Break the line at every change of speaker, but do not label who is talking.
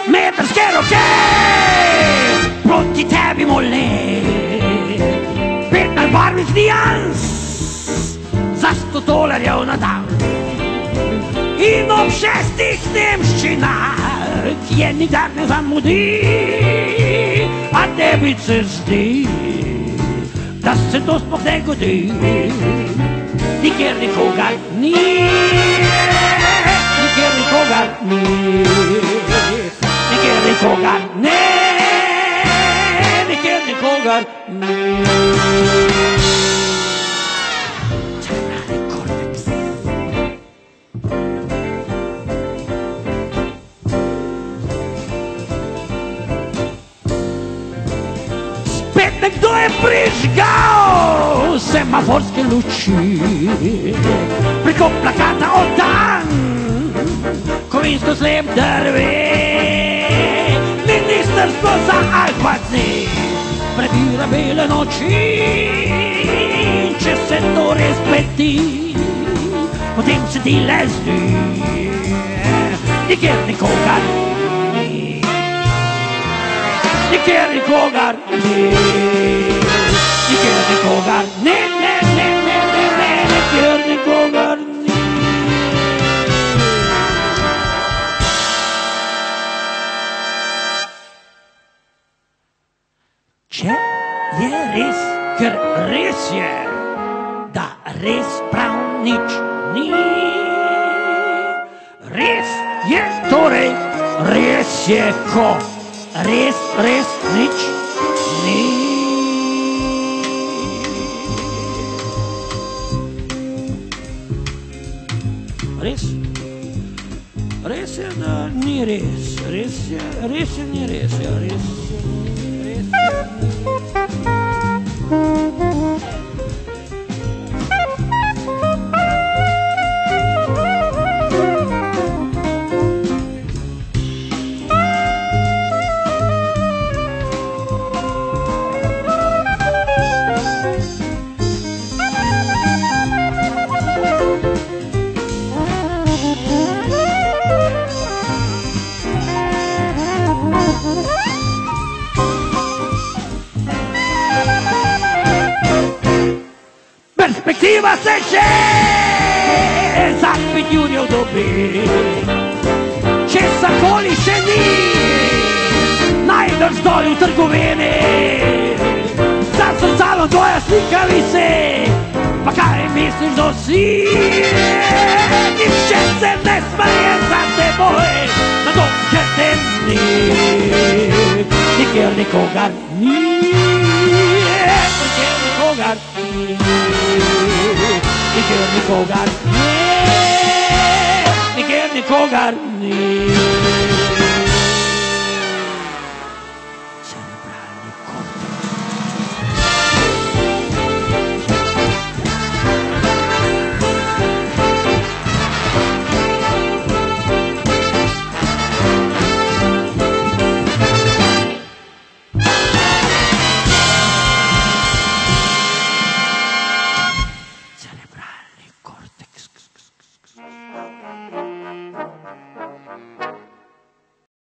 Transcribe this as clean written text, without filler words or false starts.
meterske roke proti tebi mole. 15 barvnih nijans za $100 na dan. In ob 6 nemščinah, ki je nikdar ne zamudi, a tebi se zdi, da se to sploh ne godi. Nikjer nikogar ni, nikjer nikogar ni, nikjer nikogar ne, nikjer nikogar ni. Nekdo je prižgal semaforske luči preko plakata oddan kovinsko slep drve. Ministrstvo za Alpatni prebira bele noči. Če se to res peti, potem se ti le zdi, nikjer nikogar ni, nikjer nikogar ni, nikjer nikogar ne, ne, ne, ne, ne, ne, nikjer nikogar ni. Če je res, ker res je, da res prav nič ni, res je torej, res je ko res, res nič ni. Res? Res je, da ni res. Res je, ni res. Res je, res je. Perspektiva se že za 5 jurjev dobi. Česarkoli še ni, najdeš dol v trgovini. Za zrcalom tvoja slika visi, pa kaj misliš, da si? Nihče se ne smeje za teboj, na to, ker te ni. Nikjer nikogar ni, nikjer nikogar ni, nikjer nikogar ni, nikjer nikogar ni.